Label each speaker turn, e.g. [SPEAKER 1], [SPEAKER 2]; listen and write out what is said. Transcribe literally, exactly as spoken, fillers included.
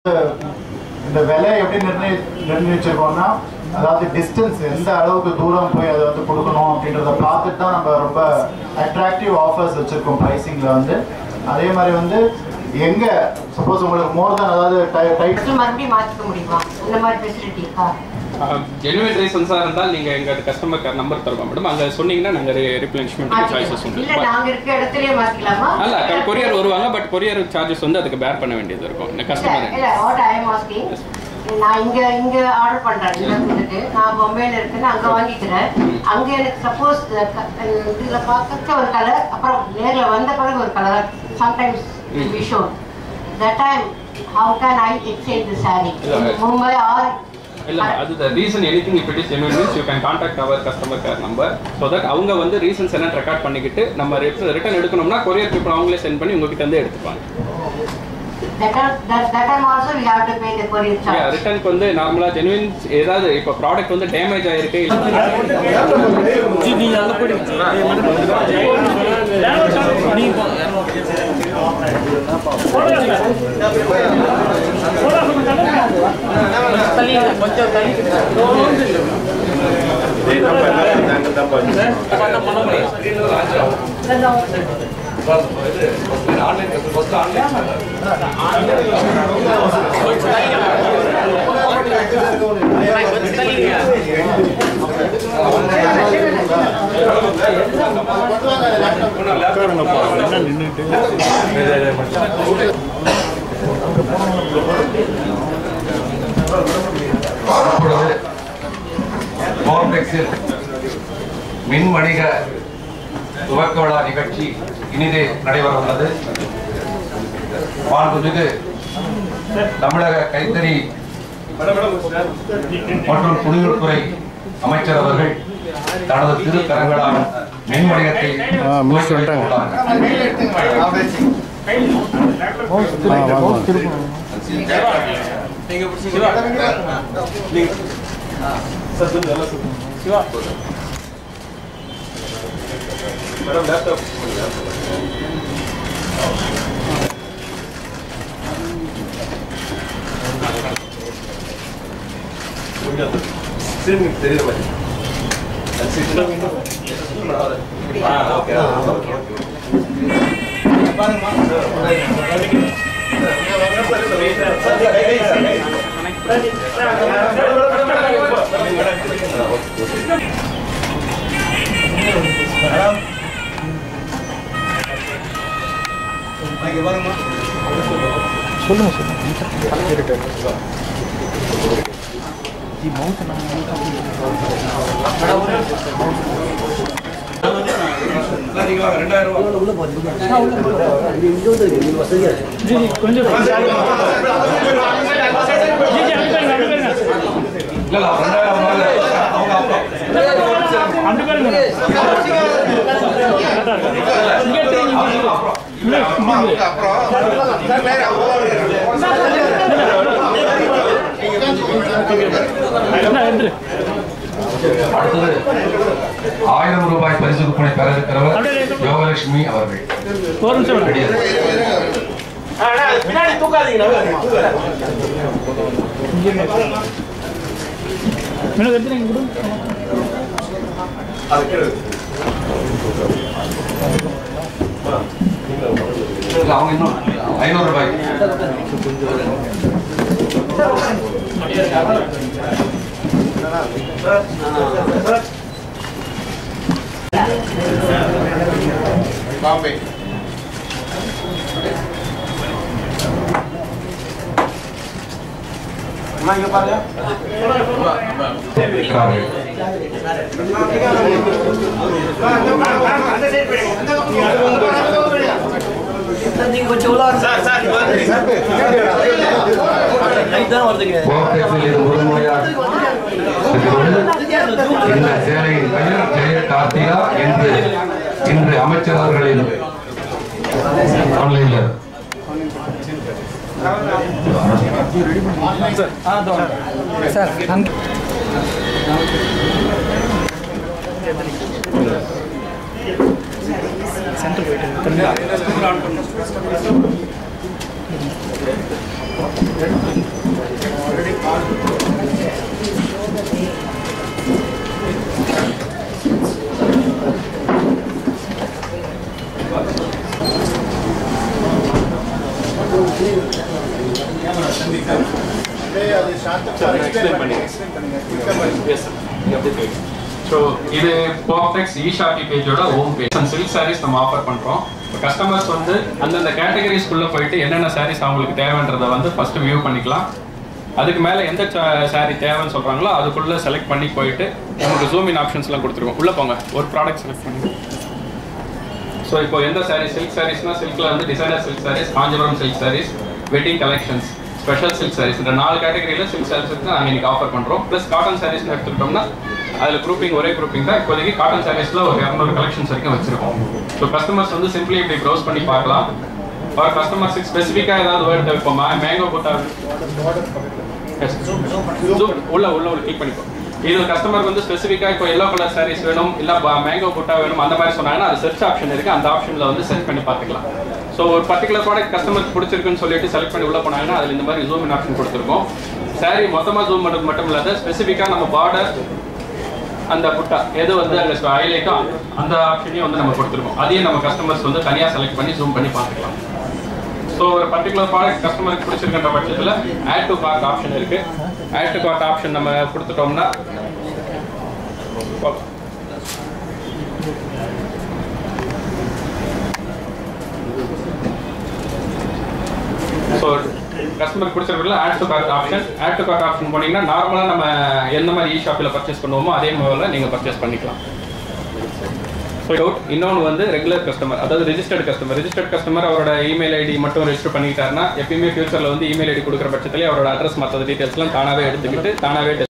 [SPEAKER 1] இந்த விலை எப்படி நிர்ணய நிர்ணயிச்சிருக்கோம்னா அதாவது டிஸ்டன்ஸ் எந்த அளவுக்கு தூரம் போய் அதை வந்து கொடுக்கணும் அப்படின்றத பார்த்துட்டு தான் நம்ம ரொம்ப அட்ராக்டிவ் ஆஃபர்ஸ் வச்சுருக்கோம் ப்ரைஸிங்கில் வந்து. அதே மாதிரி வந்து எங்கே சப்போஸ் உங்களுக்கு மோர் தென் அதாவது டைப்
[SPEAKER 2] மறுபடியும் மாற்றிக்க முடியுமா இந்த மாதிரி ஃபெசிலிட்டி இருக்கா?
[SPEAKER 3] ஜெனுவன் ரீசன்ஸாக இருந்தால் நீங்கள் எங்கள் கஸ்டமர் கேர் நம்பர் தருவோம் மேடம். அங்கே சொன்னீங்கன்னா நாங்கள் ரீப்ளனிஷ்மெண்ட் சார்ஜஸ் உண்டு.
[SPEAKER 2] இல்லை நாங்கள் இருக்க இடத்துலயே மாற்றிக்கலாமா?
[SPEAKER 3] அல்ல கொரியர் வருவாங்க, பட் கொரியர் சார்ஜஸ் வந்து அதுக்கு பேர் பண்ண வேண்டியது இருக்கும் இந்த கஸ்டமர்.
[SPEAKER 2] இல்லை வாட் ஐ எம் ஆஸ்கிங், நான் இங்கே இங்கே ஆர்டர் பண்ணுறேன் இங்கே வந்துட்டு நான் பொம்பையில் இருக்குன்னு அங்கே வாங்கிக்கிறேன். அங்கே எனக்கு சப்போஸ் இதில் பார்க்க ஒரு கலர், அப்புறம் நேரில் வந்த பிறகு ஒரு colour sometimes we show that time how can I exchange the sari Mumbai or
[SPEAKER 3] இல்ல அது the reason anything if it is genuine means you can contact our customer care number so that அவங்க வந்து ரீசன்ஸ் என்ன ரெக்கார்ட் பண்ணிக்கிட்டு நம்ம return எடுக்கணும்னா courier people அவங்களே send பண்ணி உங்ககிட்ட இருந்து எடுத்துப்பாங்க.
[SPEAKER 2] that that that time also we have to pay the courier charge.
[SPEAKER 3] yeah ரிட்டர்னுக்கு வந்து நார்மலா ஜெனுவின் ஏதாவது இப்ப ப்ராடக்ட் வந்து டேமேஜ் ஆயிருக்கு ஜி நீ அங்க போடு நீ தள்ளி கொஞ்சம் தள்ளி டேய் நம்ம அங்க தான் போறோம் பண்ண பண்ண முடியும் ஆன்லைன் ஃபர்ஸ்ட் ஆன்லைன் ஆன்லைன்
[SPEAKER 4] மின் வணிக துவக்க விழா நிகழ்ச்சி இனிதே நடைபெற உள்ளது. மாண்புமிகு தமிழக கைத்தறி மற்றும் துணிநூல்துறை அமைச்சர் அவர்கள் தனது திரு கரங்களால் மின் வணிகத்தை
[SPEAKER 5] மேடம் லேப்டாப் சரி தெரியுற மாதிரி
[SPEAKER 1] சொல்லுங்க சொல்லுங்க
[SPEAKER 4] அடுத்தது ஆயிரம் ரூபாய் பரிசு கூப்பனை பெற இருக்கிறவர் யோகலட்சுமி அவர்கள். அவங்க இன்னும் ஐநூறு ரூபாய்
[SPEAKER 5] பாம்பே இங்க பாருங்க கொஞ்சம் உள்ள சார் சார்
[SPEAKER 4] இந்த சேலையின் பெயர் ஜெய கார்த்திகா என்று இன்று அமைச்சர் அவர்களின் ஆன்லைன்ல
[SPEAKER 1] சார் சென்டர் போயிட்டு
[SPEAKER 3] ஸோ இது பர்ஃபெக்ட் இ-ஷாப்பி பேஜோட ஹோம் பேஜ். சில்க் சாரீஸ் நம்ம ஆஃபர் பண்ணுறோம். கஸ்டமர்ஸ் வந்து அந்தந்த கேட்டகரிஸ்குள்ளே போயிட்டு என்னென்ன சாரீஸ் அவங்களுக்கு தேவைன்றதை வந்து ஃபஸ்ட்டு வியூ பண்ணிக்கலாம். அதுக்கு மேலே எந்த சாரீ தேவைன்னு சொல்கிறாங்களோ அதுக்குள்ளே செலக்ட் பண்ணி போயிட்டு நமக்கு ஜூம் இன் ஆப்ஷன்ஸ்லாம் கொடுத்துருக்கோம். உள்ளே போங்க, ஒரு ப்ராடக்ட் செலக்ட் பண்ணி. ஸோ இப்போ எந்த சாரீ சில்க் சாரீஸ்னால் சில்கில் வந்து designer silk saris, Kanchipuram silk saris, wedding கலெக்ஷன்ஸ், ஸ்பெஷல் சில்க் சாரீஸ், இந்த நாலு கேட்டகரியில் சில்க் சாரீஸ் நாங்கள் இன்னைக்கு ஆஃபர் பண்ணுறோம். ப்ளஸ் காட்டன் சாரீஸ்னு எடுத்துக்கிட்டோம்னா அதில் குரூப்பிங் ஒரே குரூப்பிங் தான். இப்போதைக்கு காட்டன் சாரீஸில் ஒரு இரநூறு கலெக்ஷன்ஸ் வரைக்கும் வச்சிருக்கோம். ஸோ கஸ்டமர்ஸ் வந்து சிம்பிளி இப்படி ப்ரௌஸ் பண்ணி பார்க்கலாம். ஒரு கஸ்டமர்ஸுக்கு ஸ்பெசிஃபிக்காக ஏதாவது வேர்டு தேவைப்போமா? மேங்கோ புட்டா உள்ள உள்ள உள்ள கிளிக் பண்ணிப்போம். இது கஸ்டமருக்கு வந்து ஸ்பெசிஃபிக்காக இப்போ எல்லோ கலர் சாரீஸ் வேணும், இல்லை மேங்கோ புட்டா வேணும், அந்த மாதிரி சொன்னாங்கன்னா அது சர்ச் ஆப்ஷன் இருக்குது. அந்த ஆப்ஷனில் வந்து செர்ச் பண்ணி பார்த்துக்கலாம். ஸோ ஒரு பர்டிகுலர் ப்ராடக்ட் கஸ்டமருக்கு பிடிச்சிருக்குன்னு சொல்லிட்டு செலக்ட் பண்ணி உள்ள போனாங்கன்னா அதில் இந்த மாதிரி ஜூம் இன் ஆப்ஷன் கொடுத்துருக்கோம். சாரீ மொத்தமாக ஜூம் பண்ணுறது மட்டும் இல்லாத ஸ்பெசிஃபிக்காக நம்ம பார்டர் அந்த புட்டா எது வந்து அங்கே ஹைலைட்டோ அந்த ஆப்ஷனையும் வந்து நம்ம கொடுத்துருக்கோம். அதையும் நம்ம கஸ்டமர்ஸ் வந்து தனியாக செலக்ட் பண்ணி ஜூம் பண்ணி பார்த்துக்கலாம். ஸோ ஒரு பர்டிகுலர் ப்ராடக்ட் கஸ்டமருக்கு பிடிச்சிருக்கின்ற பட்சத்தில் ஆட் டு கார்ட் ஆப்ஷன் இருக்குது. ஆட் டு கார்ட் ஆப்ஷன் நம்ம கொடுத்துட்டோம்னா ஸோ கஸ்டமருக்கு பிடிச்சிருக்கல add to cart option. Add to cart option போனீங்கன்னா நார்மலாக நம்ம எந்த மாதிரி இ ஷாப்பில் பர்ச்சேஸ் பண்ணுவோமோ அதே மாதிரில நீங்கள் பர்ச்சேஸ் பண்ணிக்கலாம். ஸோ டவுட் இன்னொன்று வந்து ரெகுலர் கஸ்டமர், அதாவது ரெஜிஸ்டர்ட் கஸ்டமர். ரெஜிஸ்டர்ட் கஸ்டமர் அவரோட இமெயில் ஐடி மட்டும் ரெஜிஸ்டர் பண்ணிக்கிட்டாருன்னா எப்பயுமே ஃபியூச்சரில் வந்து இமெயில் ஐடி கொடுக்குற பட்சத்துலேயே அவரோட அட்ரஸ் மற்ற டீட்டெயில்ஸ்லாம் தானாகவே எடுத்துக்கிட்டு தானாகவே